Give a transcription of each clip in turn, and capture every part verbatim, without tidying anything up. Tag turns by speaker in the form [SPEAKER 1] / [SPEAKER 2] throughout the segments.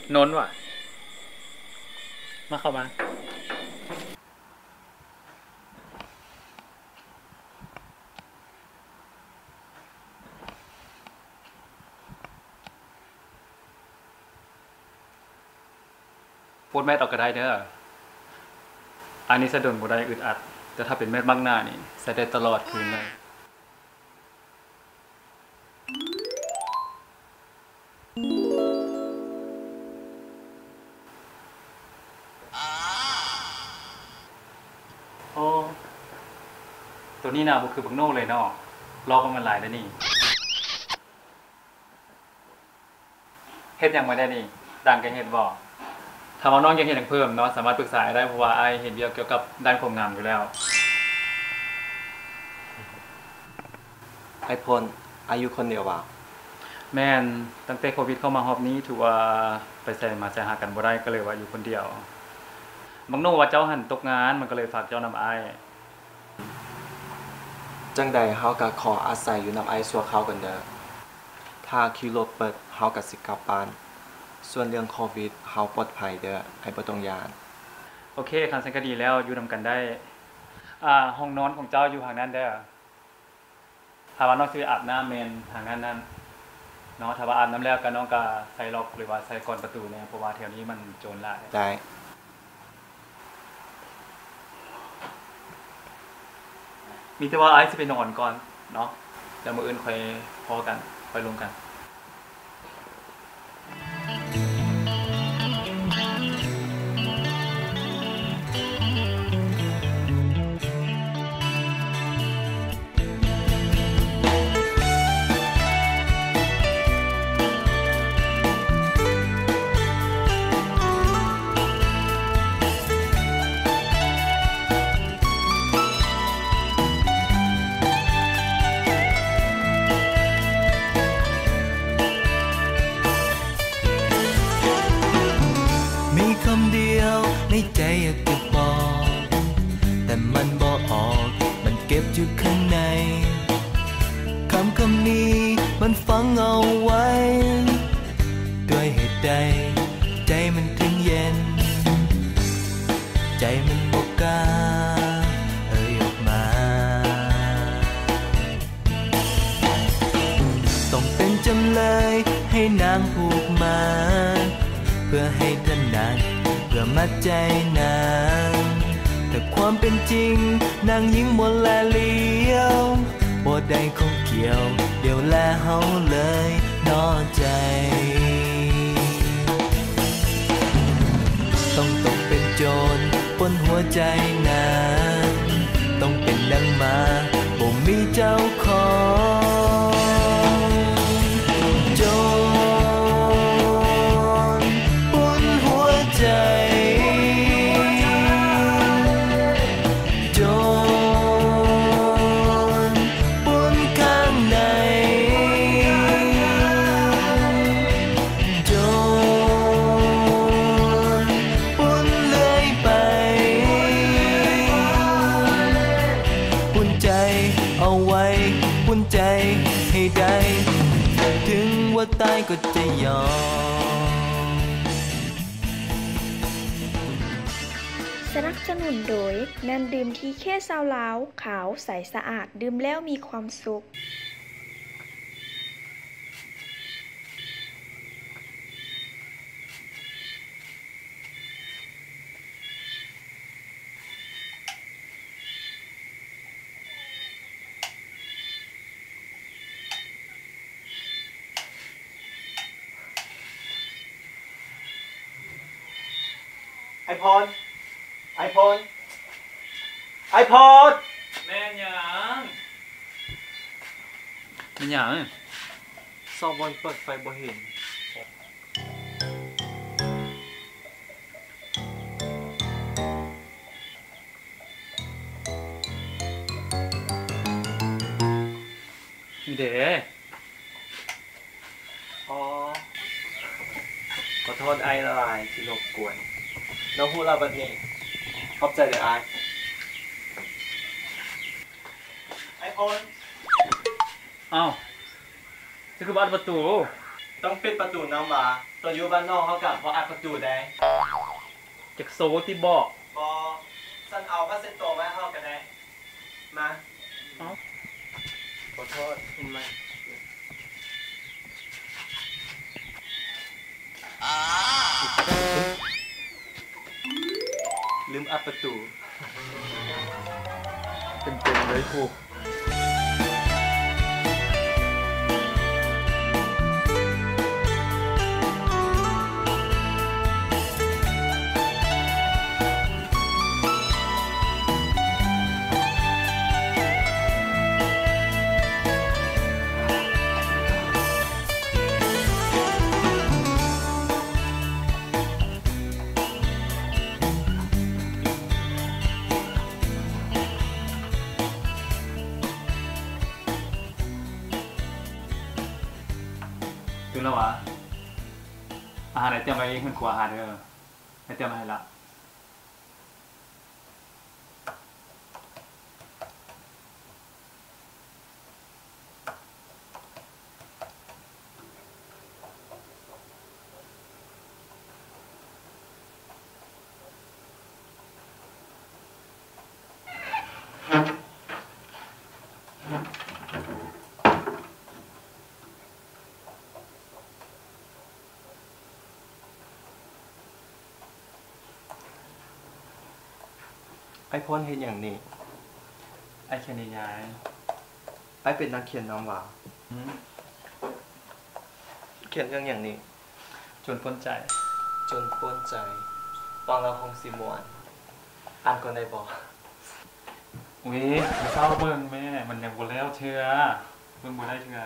[SPEAKER 1] นนท์ว่ะมาเข้ามาพูดแม่ตอกก็ได้เด้ออันนี้สะดุดบ่ได้อึดอัดแต่ถ้าเป็นแม่บ้างหน้านี่ใส่ได้ตลอดคืนเลยโอ้ตัวนี้นะบุคือบักโน่เลยเนาะรอกันมาหลายแล้วนี่เฮ็ดยังไม่ได้นี่ดังกันเฮ็ดบ่ถ้าว่าน้องยังเฮ็ดอย่างเพิ่มเนาะสามารถปรึกษาได้เพราะว่าไอเห็นเกี่ยวกับด้านความงามอยู่แล้ว
[SPEAKER 2] ไอพลอายุคนเดียวว่ะ
[SPEAKER 1] แม่นตั้งแต่โควิดเข้ามารอบนี้ถือว่าไปใส่มาใส่หากันบ่ได้ก็เลยว่าอยู่คนเดียวบักโน่ว่าเจ้าหันตกงานมันก็เลยฝากเจ้านำไอ
[SPEAKER 2] จังใดเฮาก็ขออาศัยอยู่นำไอซัวเขากันเด้อถ้าคิวโรเปิดเฮาก็สิกลับบ้านส่วนเรื่องโควิดเฮาปลอดภัยเด้อไอบ่ต้องย้าน
[SPEAKER 1] โอเคคันสังก็ดีแล้วอยู่นำกันได้อ่าห้องนอนของเจ้าอยู่ทางนั้นเด้อถ้าว่าน้องสิอาบน้ำแม่นทางนั้นนั่นเนาะถ้าว่าอาบน้ำแล้วก็น้องก็ใส่ล็อกหรือว่าใส่กลอนประตูเนี่ยเพราะว่าแถวนี้มันโจรหลาย
[SPEAKER 2] ได้
[SPEAKER 1] มีแต่ว่าไอซ์สิไปนอนก่อนเนาะแล้วมื้ออื่นค่อยพอกันค่อยลงกัน
[SPEAKER 3] ในใจอยากจะบอกแต่มันบอกออกมันเก็บอยู่ข้างในคำคำนี้มันฝังเอาไว้ด้วยเหตุใดใจมันถึงเย็นใจมันบอกกล้าเอ่ยออกมาต้องเป็นจำเลยให้นางผูกมาเพื่อให้ท่านนางเพื่อมัดใจนางแต่ความเป็นจริงนางยิ่งมัวแลเลี้ยวบ่ได้คงเกี่ยวเดี๋ยวแลเฮาเลยนอใจต้องตกเป็นโจรบนหัวใจนางต้องเป็นดังมาบ่มีเจ้าของโจถึงว่าตายก็จะยอม
[SPEAKER 4] สนับสนุนโดยน้ำดื่มที่แค่ซาวลาวขาวใสสะอาดดื่มแล้วมีความสุข
[SPEAKER 2] ไอพรไอพรไอพร
[SPEAKER 1] แม่นหยังแม่นหยัง
[SPEAKER 2] ซอวันเปิดไฟบ่เห็น
[SPEAKER 1] มีเด้
[SPEAKER 2] อ๋อขอโทษไอละลายที่รบกวนน้องพูดเราแบบนี้ขอบใจเดี๋ยวไอไอพล
[SPEAKER 1] อ้าวจะคือบ้านประตู
[SPEAKER 2] ตต้องปิดประตูน้ำว่าตัวอยู่บ้านนอกเขากับบ่อัดประตูได้
[SPEAKER 1] จักโซที่บอก
[SPEAKER 2] บ่สั่นเอาผ้าเช็ดตัวไว้เฮาก็ได้มาเอ้าขอโทษทำไมลืมอัดประตู
[SPEAKER 1] เป็นเป็นเลยครูถึงแล้ววะอาหารไหนเตรียมไว้ขึ้นครัวอาหารเด้อไหนเตรียมมาให้ละ
[SPEAKER 2] ไอ้พ่นเฮ็ดหยังนี่
[SPEAKER 1] ไอ้แค่นี้ยาย
[SPEAKER 2] ไอ้เป็นนักเขียนน้ำว่า
[SPEAKER 1] อืม
[SPEAKER 2] เขียนเรื่องหยังนี่
[SPEAKER 1] จนพ้นใจ
[SPEAKER 2] จนป้นใจฟังแล้วคงสิม่วนอ่านก่อนได้บ่
[SPEAKER 1] อุ้ยมันเศร้าเบิ่งแม่มันยังบ่แล้วเชื่อเบิ่งบ่ได้เชื่อ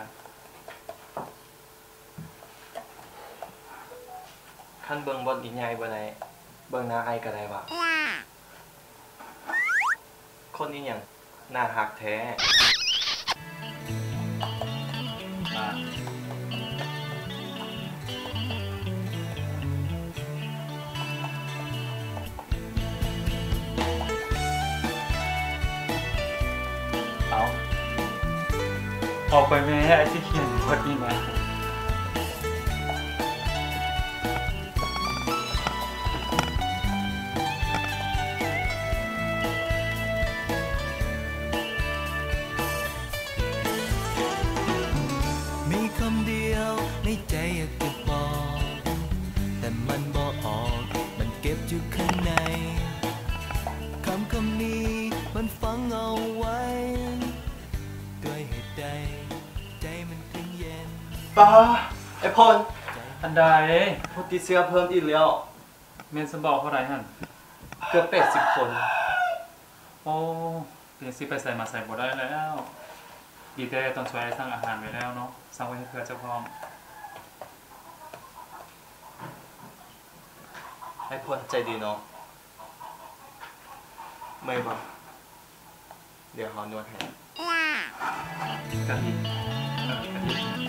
[SPEAKER 2] คันเบิ่งบทอีใหญ่บ่ได้เบิ่งหน้าไอ้ก็ได้ว่าคนนี้หยังหน้าฮักแท้
[SPEAKER 1] มาเอาออกไปแม่ไอ้ที่เขียนบทนี่นะ
[SPEAKER 3] มีคำเดียวในใจอยากจะบอกแต่มันบอกออกมันเก็บอยู่ข้างในคำคำนี้มันฝังเอาไว้ด้วยเหตุใดใจมันถึงเย็น
[SPEAKER 2] ป้าไอ้พล
[SPEAKER 1] อันใด
[SPEAKER 2] ผู้ติดเชื้อเพิ่มอีกแล้ว
[SPEAKER 1] เมนสมบอกเท่าไหร่หั่น
[SPEAKER 2] เกือบแปดสิบคน
[SPEAKER 1] โอ้เดี๋ยวสิไปใส่มาใส่บ่ได้แล้วดีแต่ต้องช่วยสั่งอาหารไว้แล้วเนาะสั่งไว้ให้เพื่อเจ้าพร้อม
[SPEAKER 2] ไอ้พลใจดีเนาะไม่บ่เดี๋ยวเขานวดให้
[SPEAKER 1] กะทิเออกะทิ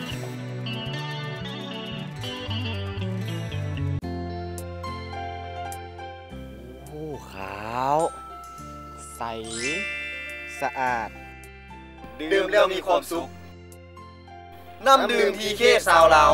[SPEAKER 5] โอ้ขาวใสสะอาด
[SPEAKER 2] ดื่มแล้วมีความสุขน้ำดื่มทีเคซาวลาว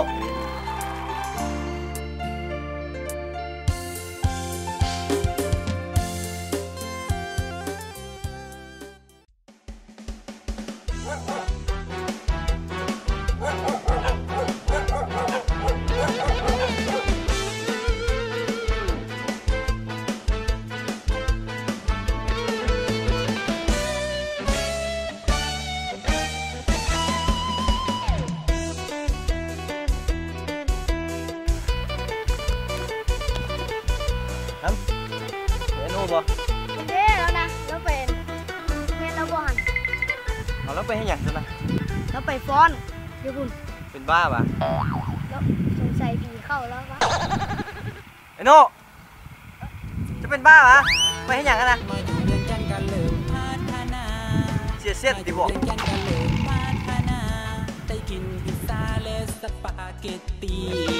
[SPEAKER 2] เมนูบ่
[SPEAKER 6] เด้แล้วนะแล้วเป็นเฮ็ดแล้วบ่หัน
[SPEAKER 2] เอาแล้วไปให้หยังซะนะ
[SPEAKER 6] แล้วไปฟ้อนอยู่พุ่น
[SPEAKER 2] เป็นบ้าปะ
[SPEAKER 6] แล้วสงสัยผีเข้าแล้ววะ
[SPEAKER 2] ไอ้โน่จะเป็นบ้าปะไปให้หยังกันนะเสียเสียดดิบ่
[SPEAKER 7] ได้กินพิซซ่าและสปาเกตตี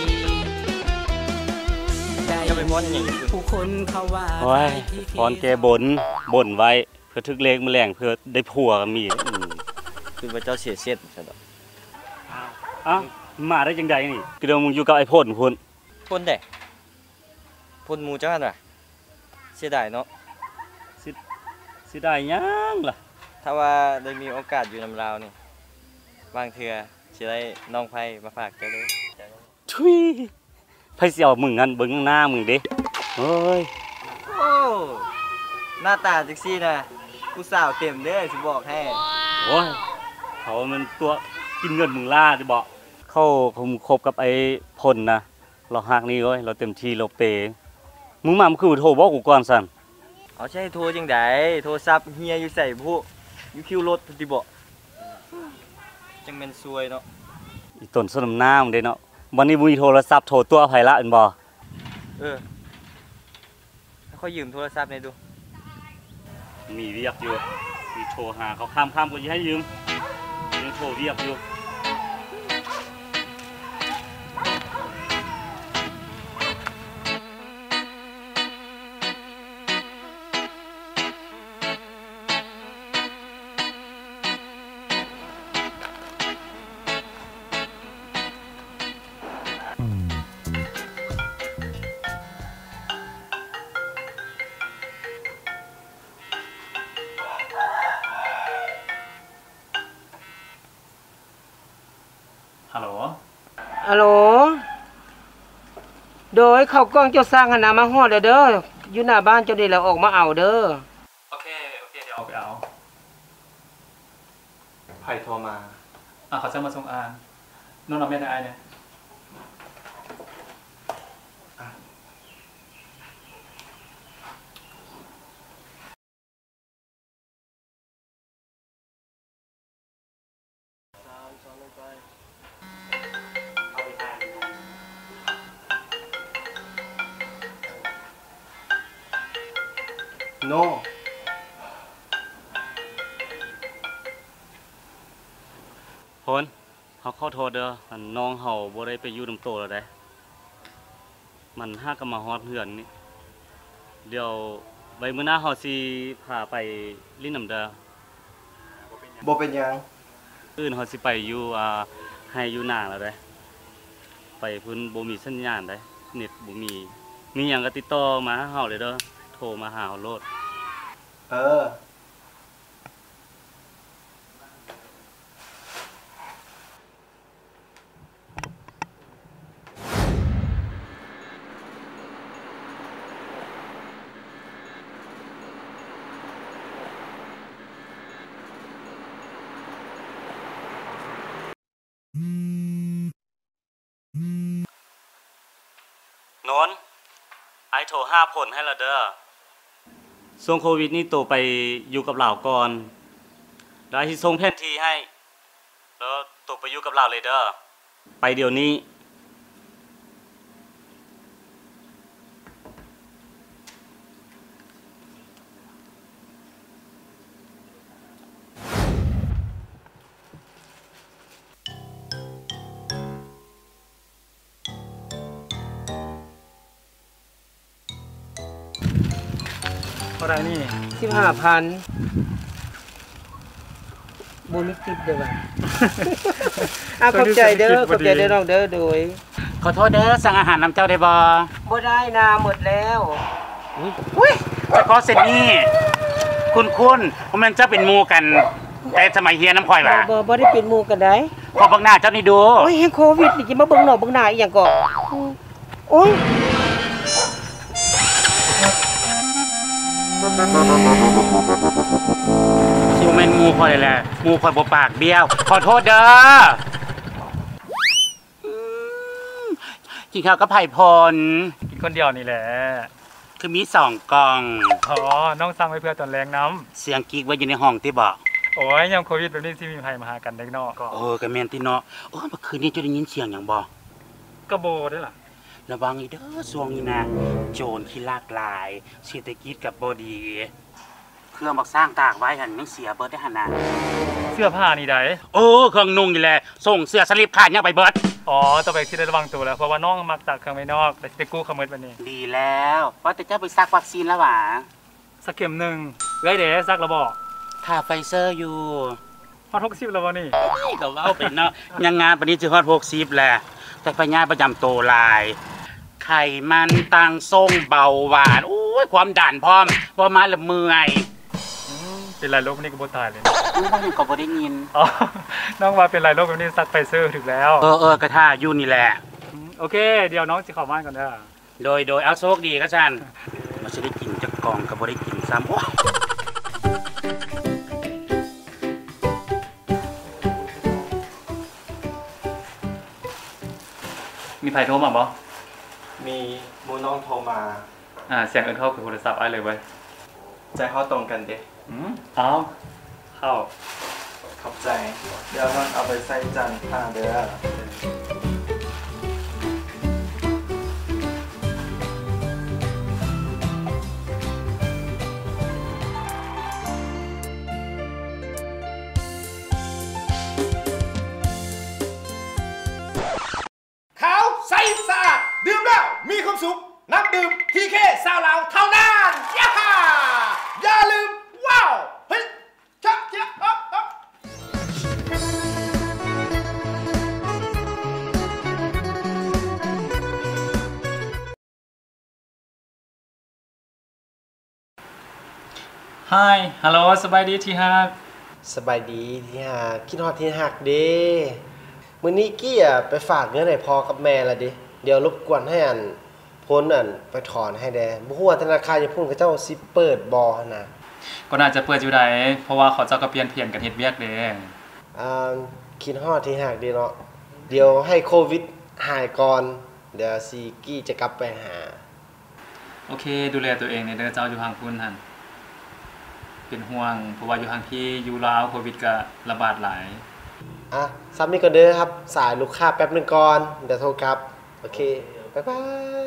[SPEAKER 7] ได้
[SPEAKER 2] จะไปม้วนอย่างนี้คือ
[SPEAKER 7] ผู้คนเขาว่า
[SPEAKER 8] โอ้ยพรแกบ่นบ่นไว้เพื่อทึกเลขแมลงเพื่อได้ผัวก็มีอืม
[SPEAKER 2] คือว่าเจ้าเสียเสียดใช่ดอก
[SPEAKER 8] เอ้ามาได้จังไดนี่ก็เดี๋ยวมึงอยู่กับไอ้พ่นพุ่น
[SPEAKER 2] พ่นเด้พ่นหมู่จังหั่นว่ะเสียดายเนาะ
[SPEAKER 8] สิสิได้หยังล่ะ
[SPEAKER 2] ถ้าว่าได้มีโอกาสอยู่นำลาวนี่บางเทื่อสิได้น้องไผมาฝากเจ้าเด้อ
[SPEAKER 8] ทุยไผสิเอามึงงั้นเบิ่งหน้ามึงเด้เฮ้ย
[SPEAKER 2] โอ้หน้าตาจังซี่น่ะผู้สาวเต็มเด้อสิบอกให้
[SPEAKER 8] โอ้ยเขามันตัวกินเงินมึงล่าจะบอกเข้าคมคบกับไอ้พลนะเราหักนี่เว้ยเราเต็มที่เราเปย์มึงมามันคือโทรบอกกูก่อนสั่น
[SPEAKER 2] เอาใช่โทรจังไดโทรศัพท์เฮียอยู่ใส่ผู้อยู่คิวรถพุ่นติบ่จังแม่นซวยเนาะ
[SPEAKER 8] อีต้นสนมน้ามึงเด้เนาะวันนี้มึงมีโทรศัพท์โทรตัวไผละอันบ่
[SPEAKER 2] เออขอยืมโทรศัพท์หน่อยดู
[SPEAKER 8] มีเรียกอยู่มีโทรหาเขาข้ามข้ามกูจะให้ยืมยังโทรเรียกอยู่ฮัลโหล
[SPEAKER 9] ฮัลโหลโดยเขากล้องเจ้าสร้างหันหน้ามาฮอดเด้อเด้ออยู่หน้าบ้านเจ้านี่แหละออกมาเอาเด้อ
[SPEAKER 1] โอเคโอเคเดี๋ยวเอาไปเอา
[SPEAKER 2] ไผโทรมา
[SPEAKER 1] อ่ะเขาจะมาส่งอ่านน้องน้องแม่ได้เนี่ย
[SPEAKER 2] โน
[SPEAKER 8] พลเขาเข้าโทษเด้ออันน้องเฮาบ่ได้ไปอยู่นำโตแล้วได้มันหาก็มาฮอดเฮือนนี่เดี๋ยวไว้มื้อหน้าเฮาสิพาไปลิ้นน้ำเด้อ
[SPEAKER 2] บ่เป็นหยัง
[SPEAKER 8] อื่นเฮาสิไปอยู่อ่าให้อยู่หน้าแล้วได้ไปพุ่นบ่มีสัญญาณได้เน็ตบ่มีมีหยังก็ติดต่อมาหาเฮาเลยเด้อโทรมาหาเฮาโลด
[SPEAKER 2] เออ
[SPEAKER 8] โนนไอโทรหาผลให้และเด้อช่วงโควิดนี่โตไปอยู่กับเหล่าก่อนแล้วที่ส่งแผนที่ให้แล้วโตไปอยู่กับเหล่าเลยเด้อไปเดี๋ยวนี้
[SPEAKER 1] เท่าไรนี่
[SPEAKER 9] สิบห้าพันบ่มีติดเด้อว่ะ อ่ะขอบใจเด้อขอบใจเด้อน้องเด้อโดย
[SPEAKER 10] ขอโทษเด้อสั่งอาหารน้ำเจ้าได้บ่
[SPEAKER 9] บ่ได้นาหมดแล้ว
[SPEAKER 10] อุ้ยเฉพาะเส้นนี้คุณคุณผมมันเจ้าเป็นหมู่กัน แต่สมัยเฮียน้ำข่อย
[SPEAKER 9] บ่
[SPEAKER 10] ว่ะ
[SPEAKER 9] บ่บ่ได้เป็นหมู่กันได้
[SPEAKER 10] พอเบังหน้าเจ้านี่ดู
[SPEAKER 9] โอ้ยแฮงโควิดนี่สิมาเบิ่งหน้าเบิ่งหน้าอีหยังก่อโอ้ย
[SPEAKER 10] ชิวแม่นหมู่ข่อยแหละหมู่ข่อยบ่ปากเบี้ยวขอโทษเด้ออืมกินข้าวกับไผ่พล
[SPEAKER 1] กินคนเดียวนี่แหละ
[SPEAKER 10] คือมีสองกล่อง
[SPEAKER 1] อ๋อน้องสั่งไว้เพื่อตอนแรงน้
[SPEAKER 10] เสียงกิ๊กไว้อยู่ในห้องที่บอก
[SPEAKER 1] ำโอ้ยยังโควิดแบบนี้ที่มีภัยมาหากันเด็กนอกก็
[SPEAKER 10] เออกระแมนที่เนาะโอ้ยเมื่อคืนนี้จะได้ยินเสียงอย่างบ่
[SPEAKER 1] กระโบด้วยล่ะ
[SPEAKER 10] ระวังอีเด้อช่วงนี้นะโจรขี้ลากหลายเศรษฐกิจกับบ่ดีเครื่องบักสร้างตากไว้หันยังเสียเบิดได้หันน่ะ
[SPEAKER 1] เสื้อผ้านี่ได้
[SPEAKER 10] โอ้เครื่องนุ่งนี่แหละส่งเสื้อสลิปขาดยังไปเบิด
[SPEAKER 1] อ๋อต่อไปที่ได้ระวังตัวแล้วเพราะว่าน้องมักตากเครื่องไว้นอกแต่ไปกู้ขโมยวันนี้
[SPEAKER 10] ดีแล้วว่าแต่เจ้าไปซักวัคซีนแล้วหวะ
[SPEAKER 1] สักเข็มหนึ่งไว้เดี๋ยวซักระบอก
[SPEAKER 10] ค่าไฟเซอร์อยู่
[SPEAKER 1] ฮอดหกสิบแล้วบ่นี่
[SPEAKER 10] นี่ก็เว้าเป็นเนาะยังงานปานนี้สิฮอดหกสิบแหละแต่พญาประจำโตหลายไขมันตังทรงเบาหวานโอ้ยความดันพร้อมบ่มาละเมื่อย
[SPEAKER 1] เป็นไรโรคนี้ก็บ่ตายเลย
[SPEAKER 10] อู้บ่นี่ก็บ่ได้ยิน
[SPEAKER 1] อ๋อน้องว่าเป็นไรโรคแบบนี้ซักไฟเซอร์ถึงแล้ว
[SPEAKER 10] เออๆกระท่าอยู่นี่แหละ
[SPEAKER 1] โอเคเดี๋ยวน้องสิเข้าบ้านก่อนเด้อ
[SPEAKER 10] โดยโดยเอาโชคดีก็ซั่นมันสิได้กินจักกล่องก็บ่ได้กินซ้ำโอ้ย
[SPEAKER 1] มีไผโทรมาบ่
[SPEAKER 2] มีหมูน้องโทรมา
[SPEAKER 1] อ่าเสียงเอิ้นเข้าคือโทรศัพท์อ้ายเลยเว้ย
[SPEAKER 2] ใจเขาตรงกันเด้
[SPEAKER 1] อืมอ้าวเข้า
[SPEAKER 2] ขอบใจ เดี๋ยวน้องเอาไปใส่จานผ้าเด้อ
[SPEAKER 11] ขาวใสสะอาดดื่มแล้วมีความสุขน้ำดื่มทีเคซาวลาวเท่านั้นย่าฮ่าอย่าลืมว้าวเฮ้ยชักเจ๊ะอ๊อบอ๊อบ
[SPEAKER 1] Hi ฮัลโหลสบายดีที่ฮัก
[SPEAKER 9] สบายดีที่หักคิดฮอดที่หักเด้มื้อนี้กี้อ่ะไปฝากเงินให้พ่อกับแม่ละดิเดี๋ยวรบกวนให้อันพ้นอันไปถอนให้แดบ่ฮู้ว่าธนาคารญี่ปุ่นเขาเจ้าสิเปิดบ่นะ
[SPEAKER 1] ก็น่าจะเปิดอยู่ได้เพราะว่าเขาเจ้าก็เปลี่ยนเปลี่ยนกันเฮ็ดเวียกเด้
[SPEAKER 9] อ่าคิดฮอดที่หักดีเนาะเดี๋ยวให้โควิดหายก่อนเดี๋ยวสิกี้จะกลับไปหา
[SPEAKER 1] โอเคดูแลตัวเองในเด้อเจ้าอยู่ห่างพุ่นหั่นเป็นห่วงเพราะว่าอยู่ห่างที่อยู่ลาวโควิดก็ระบาดหลาย
[SPEAKER 9] อ่ะซับนี้ก่อนเด้อครับสายลูกค้าแป๊บนึงก่อนเดี๋ยวโทรกลับโอเคบ๊ายบาย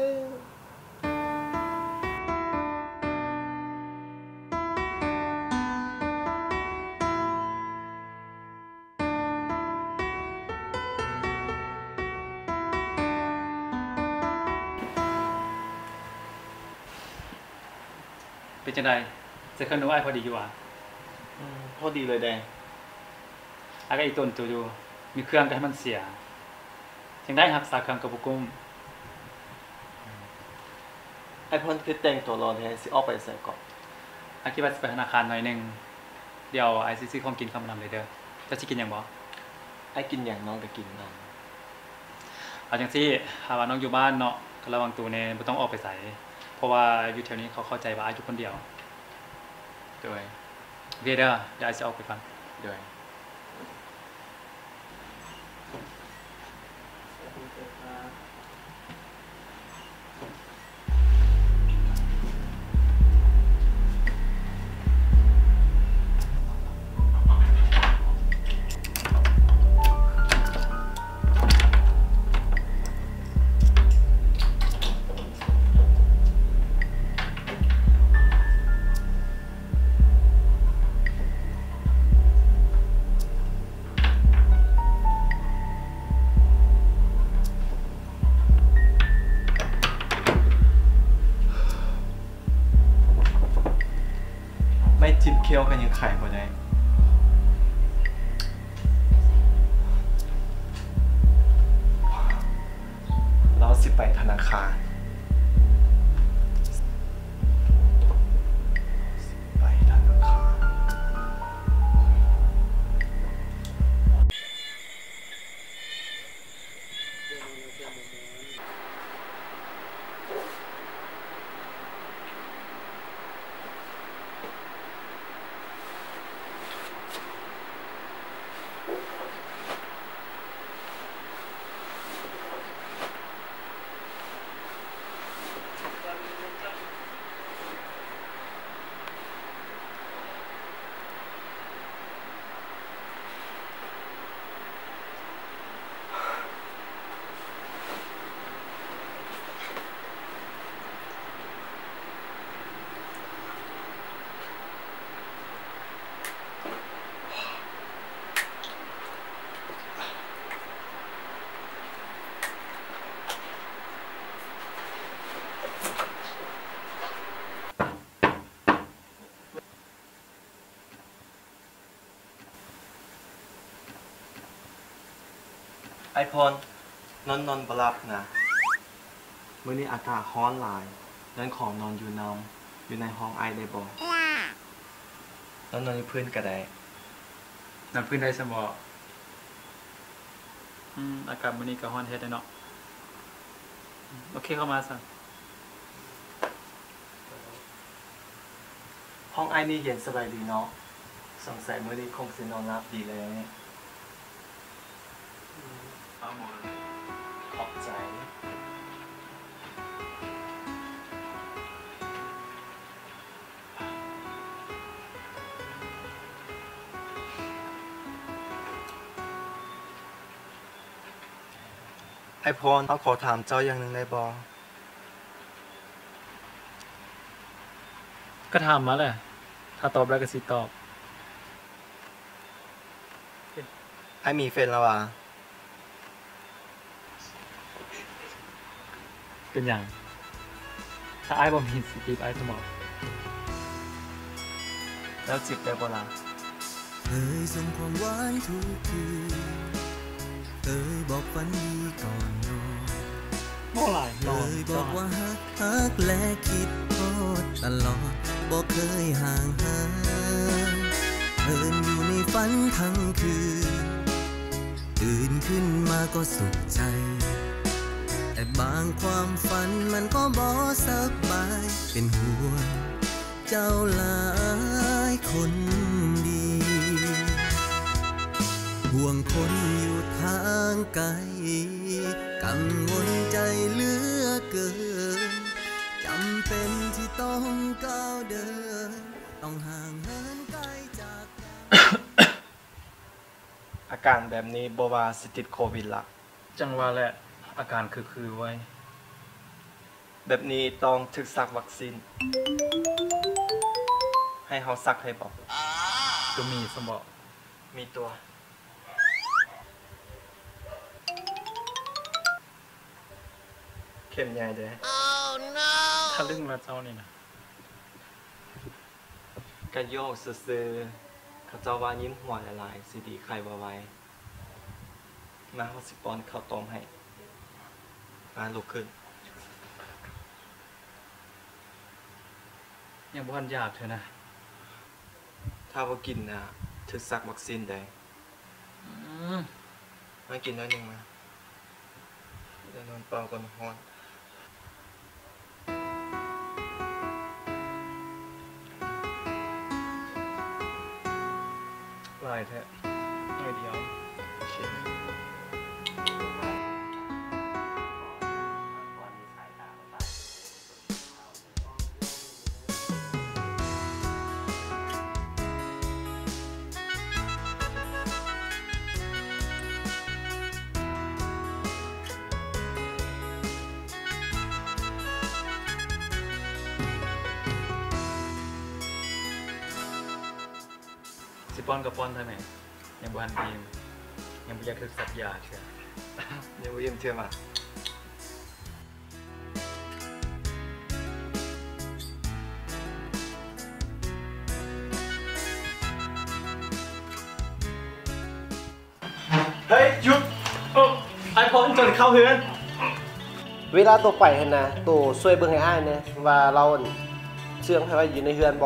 [SPEAKER 1] เป็นจังได๋จะขึ้นหนูอ้ายพอดีอยู่อ่ะ
[SPEAKER 2] อืมพอดีเลยแดง
[SPEAKER 1] อ้ายก็อีกต้นตัวอยู่มีเครื่องก็ให้มันเสียจังได้รักษาเครื่องกับบ่กุ้ม
[SPEAKER 2] ไอพ่นคือแต่งตัวรอแท้สิออกไปใส่ก่อน
[SPEAKER 1] อ้ายคิดว่าสิไปธนาคารหน่อยหนึงเดี๋ยวอ้ายสิซื้อของกินเข้ามานำเลยเด้อจะสิกินหยังบ่
[SPEAKER 2] ไอกินอย่างน้องก็กินน้อง
[SPEAKER 1] เอาจังซี่ถ้าว่าน้องอยู่บ้านเนาะก็ระวังตัวแน่บ่ต้องออกไปไสเพราะว่าอยู่แถวนี้เขาเข้าใจว่าอ้ายอยู่คนเดียว
[SPEAKER 2] ด้วย
[SPEAKER 1] โอเคเด้อเดี๋ยวอ้ายสิออกไปก่อน
[SPEAKER 2] ด้วย ไม่จิ้มเคี้ยวกันยังขายบ่ได้เราสิไปธนาคารสิไปธนาคารพรนอนนอนบ่หลับนะมื้อนี้อากาศร้อนหลายนั้นขอนอนอยู่นำอยู่ในห้องไอได้บ่นอนนอนอยู่พื้นก็ได้
[SPEAKER 1] นอนพื้นได้ซะบ่อืมอากาศมื้อนี้ก็ร้อนแท้เนาะโอเคเข้ามาซะ
[SPEAKER 2] ห้องไอนี่เย็นสบายดีเนาะสงสัยมื้อนี้คงสินอนหลับดีเลยเนี่ยขอบใจไอพรเขาขอถามเจ้าอย่างหนึ่งได้บ่
[SPEAKER 1] ก็ถามมาแหละถ้าตอบได้ก็สิตอบ
[SPEAKER 2] ไอมีแฟนแล้วอ่ะ
[SPEAKER 1] เป็นหยังถ้าอ้ายบ่มีสิจีบอ้ายจะบอก
[SPEAKER 2] แล้วจีบได้บ่ล่ะ
[SPEAKER 3] เคยส่งความหวานทุกคืนเคยบอกฝันดีก่อนนอน
[SPEAKER 1] บ่หลาย
[SPEAKER 3] เคน
[SPEAKER 1] อน
[SPEAKER 3] ยบอกว่าฮักฮักและคิดทอดตลอดบอกเคยห่างหายเดินอยู่ในฝันทั้งคืนตื่นขึ้นมาก็สุขใจแต่บางความฝันมันก็บ่สบายเป็นห่วงเจ้าหลายคนดีห่วงคนอยู่ทางไกลกังวลใจเหลือเกินจำเป็นที่ต้องก้าวเดินต้องห่างเหินไกลจากกัน
[SPEAKER 2] อาการแบบนี้บ่ว่าสิติดโควิดละ
[SPEAKER 1] จังว่าแหละอาการคือคือไว้
[SPEAKER 2] แบบนี้ต้องถึกซักวัคซีนให้เฮาซักให้บ่
[SPEAKER 1] ก็มีสมบอก
[SPEAKER 2] มีตัวเข้มใหญ่เด้อ
[SPEAKER 1] ถ้าลึงละเจ้านี่นะ
[SPEAKER 2] กะโยกซื่อๆเขาเจ้าว่ายิ้มหัวหลายๆสิดีไข้บ่ไหวมาเฮาสิป้อนข้าวต้มให้มาลุกขึ้น
[SPEAKER 1] ยังบ่ทันอยากเถอะนะ
[SPEAKER 2] ถ้าบ่กินน่ะถึกซักวัคซีนได้มากินน้อยหนึงมาเดี๋ยวนอนเป่าก่อนร้อนหลายแท้หน่อยเดียวโอเค
[SPEAKER 1] สิป้อนกับป้อนเท่าไหร่ยังบ่ทันดียังบ่อยากถึกสัตว์ยาเชื่อ
[SPEAKER 2] ยังบ่ยิ้มเชื่อมาเฮ้ยหยุดไอพอนจนเข้าเฮือน
[SPEAKER 9] เวลาตัวไปหั่นนะตัวช่วยเบิ่งให้อ้ายเนี่ยว่าเราเชื่องให้ว่าอยู่ในเฮือนบ่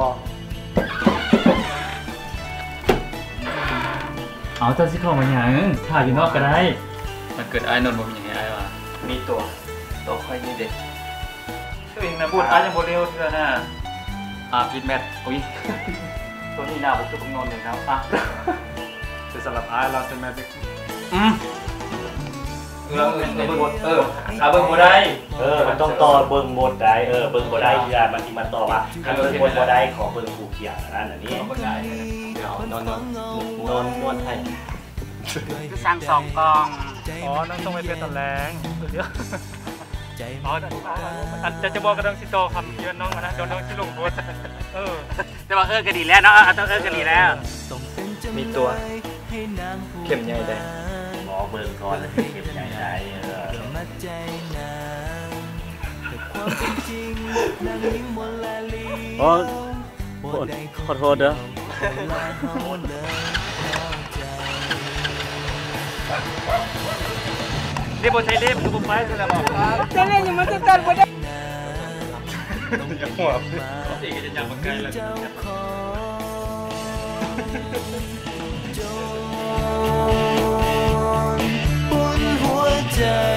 [SPEAKER 1] เอาเจ้าสิเข้ามาหยังถ่ายอยู่นอกก็ได้มันเกิดอ้ายนนท์บ่มีหยังให้อ้ายว่า
[SPEAKER 2] มีตัวตัวค่อยนี่เด็ก
[SPEAKER 1] ตัวเองนะพูดอ้ายยังบ่เร็วเทื่อน่ะอ่าฟิตแมทอุ้ย ตัวนี้หน้าบ่คือเพิ่งนอนเลยครับอ่ะคือสำหรับอ้ายเราเป็นแมทอืมเออเบิ่งบ่เอออ่าเบิ่งบ่ได้
[SPEAKER 12] เออมันต้องต่อเบิ่งหมดได้เออเบิ่งบ่ได้อย่ามันสิมาต่อว่าคันเบิ่งหมดบ่ได้ขอเบิ่งผู้เขียนอันนั้นอันนี้
[SPEAKER 1] บ่ได้
[SPEAKER 2] เดี๋ยวนอนนอนนอนนวดให้
[SPEAKER 10] คือสั่งสองกล่อง
[SPEAKER 1] อ๋อน้องต้องไปเป็นตอนแรงเดี๋ยวอ๋ออันจะจะบอกกับน้องสิโตคำเยือนน้องนะเดี๋ยวน้องสิลงรถเออ
[SPEAKER 10] แต่ว่าเออก็ดีแล้วเนาะเอาต้องเออก็ดีแล้ว
[SPEAKER 2] มีตัวเข็มใหญ่ได้
[SPEAKER 12] หมอเบิ่งก่อนแล้วสิเก็บใหญ่ได้เออ
[SPEAKER 8] โอ้ขอโทษเด้อ
[SPEAKER 3] เ
[SPEAKER 1] รียกบ่ใช้เล่มคือบ่ไปซะแล้วบ่
[SPEAKER 13] จะเล่นอยู่มันจะตัดบ่ได้
[SPEAKER 1] อย่าหัวเองก็จะจับมาไกลแล้ว
[SPEAKER 3] บนหัวใจ